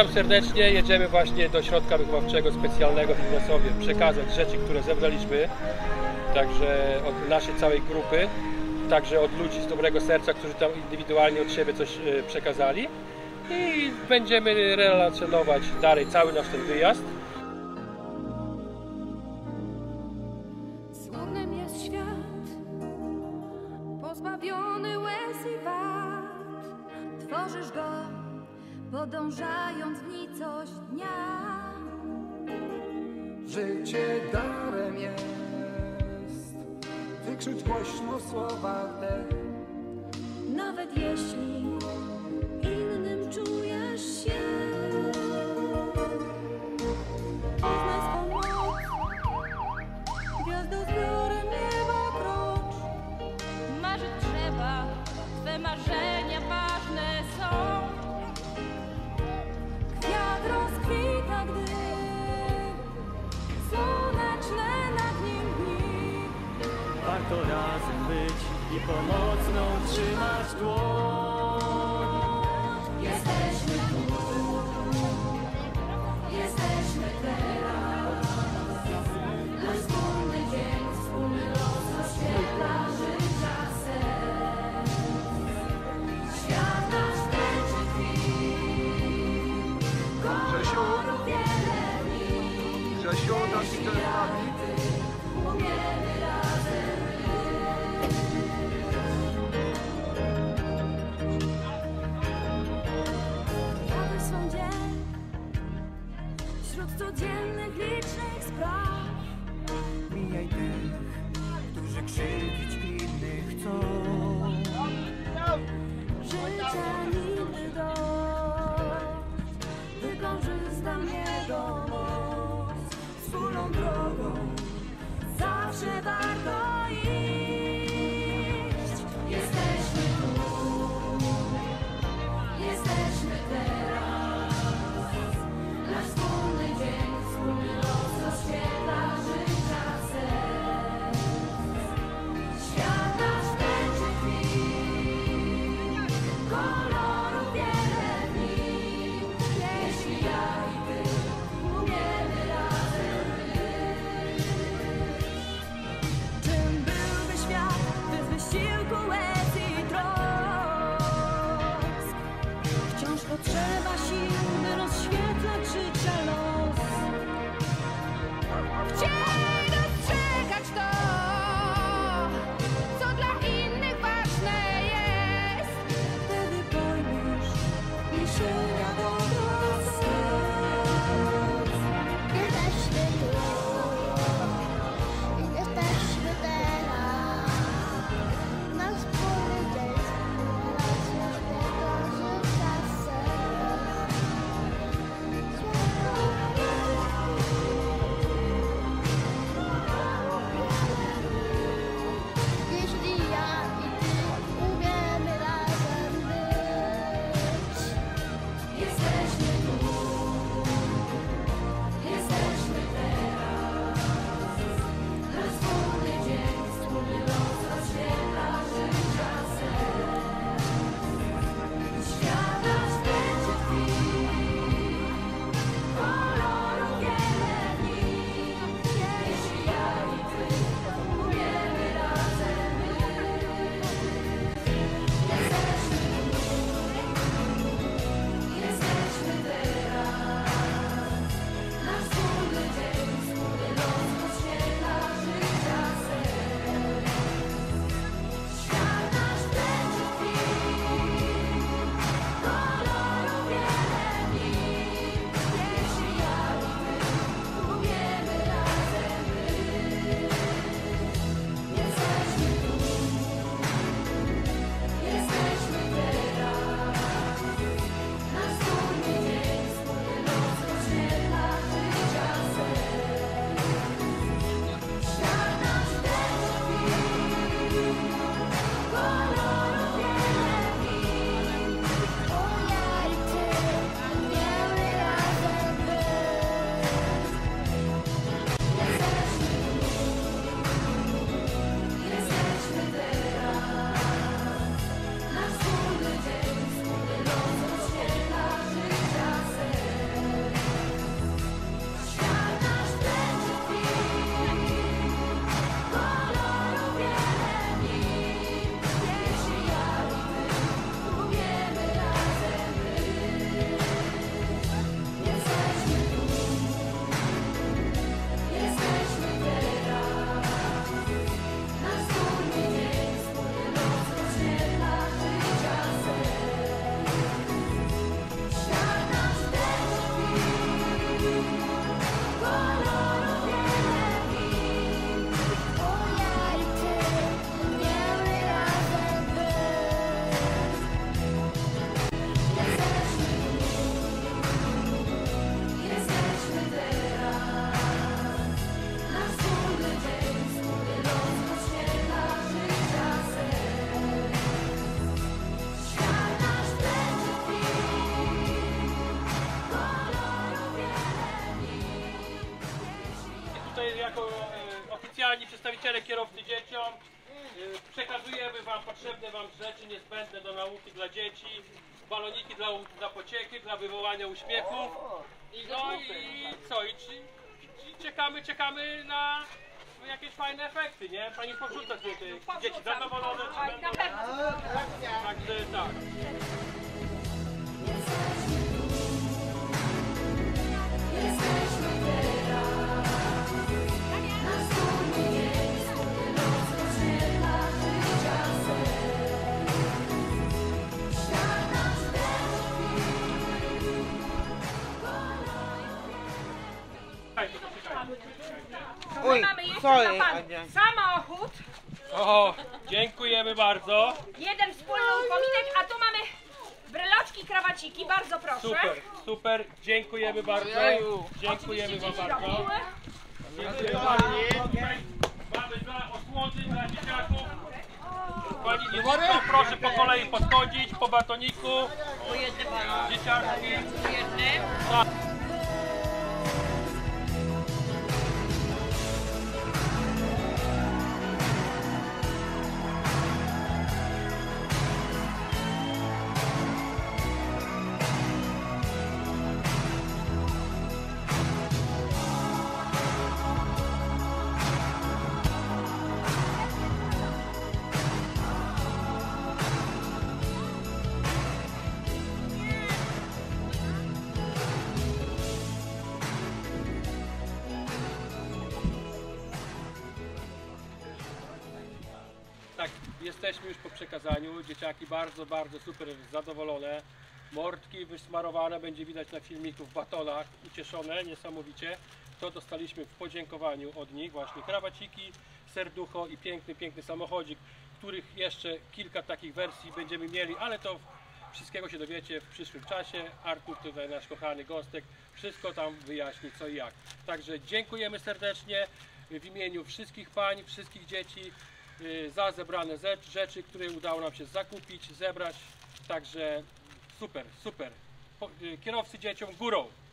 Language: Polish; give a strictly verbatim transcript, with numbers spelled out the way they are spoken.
Zapraszam serdecznie, jedziemy właśnie do środka wychowawczego specjalnego w Ignasowie, przekazać rzeczy, które zebraliśmy, także od naszej całej grupy, także od ludzi z dobrego serca, którzy tam indywidualnie od siebie coś przekazali i będziemy relacjonować dalej cały nasz ten wyjazd. Słownym jest świat, pozbawiony łez i wad, tworzysz go, podążając w nicość dnia. Życie darem jest, wykrzycz głośno słowa te. Nawet jeśli innym czujesz się, poznaj swą moc, gwiazdozbiorem nieba krocz. Marzyć trzeba, twe marzenia ważne są. Kwiat rozkwita, gdy słoneczne nad nim dni. Warto razem być i pomocną trzymać dłoń. Jesteśmy tu, jesteśmy teraz. Nasz wspólny dzień, wspólny los oświetla życia serc. Świat nasz tęczy krwi, kolorów wiele dni. Grzesiu, nasz internet. Umiemy razem Nowy są dzień wśród codziennych licznych spraw. Mijaj tych, którzy krzywdzić innych chcą. Życia nigdy dość, wykorzystam jego moc. Wspólną drogą zawsze warto iść. Jesteśmy tu, jesteśmy teraz. Nasz wspólny dzień, wspólny los oświetla życia serc. Świat nasz tęczy krwi, kolorów wiele dni. Jeśli ja i ty umiemy razem być. jako e, oficjalni przedstawiciele kierowcy dzieciom e, przekazujemy Wam potrzebne Wam rzeczy niezbędne do nauki dla dzieci, baloniki dla, dla pociechy, dla wywołania uśmiechów. No i co? I, czy, i czekamy, czekamy na jakieś fajne efekty, nie? Pani porzuca te dzieci zadowolone, czy będą? Także tak. Jesteśmy teraz. Na wspólny dzień, wspólny los rozświetla życia serc. Świat nasz dreszcz Oj, Mamy jeszcze sorry, dla pan Ania. samochód, O, dziękujemy bardzo. jeden wspólny upominek, a tu mamy breloczki, krawaciki, bardzo proszę. Super, super, dziękujemy bardzo. Dziękujemy Wam Dzieci bardzo. robiły. Dziękuję bardzo. Tutaj mamy dla osłony, dla dzieciaków. Pani Niewolko, proszę po kolei podchodzić, po batoniku. Dzieciaczki. Tak. Tak, jesteśmy już po przekazaniu. Dzieciaki bardzo, bardzo super zadowolone. Mordki wysmarowane, będzie widać na filmiku w batonach, ucieszone niesamowicie. To dostaliśmy w podziękowaniu od nich, właśnie krawaciki, serducho i piękny, piękny samochodzik, których jeszcze kilka takich wersji będziemy mieli, ale to wszystkiego się dowiecie w przyszłym czasie. Artur, tutaj nasz kochany Gostek, wszystko tam wyjaśni co i jak. Także dziękujemy serdecznie w imieniu wszystkich pań, wszystkich dzieci y, za zebrane ze- rzeczy, które udało nam się zakupić, zebrać. Także super, super. Po, y, kierowcy dzieciom górą.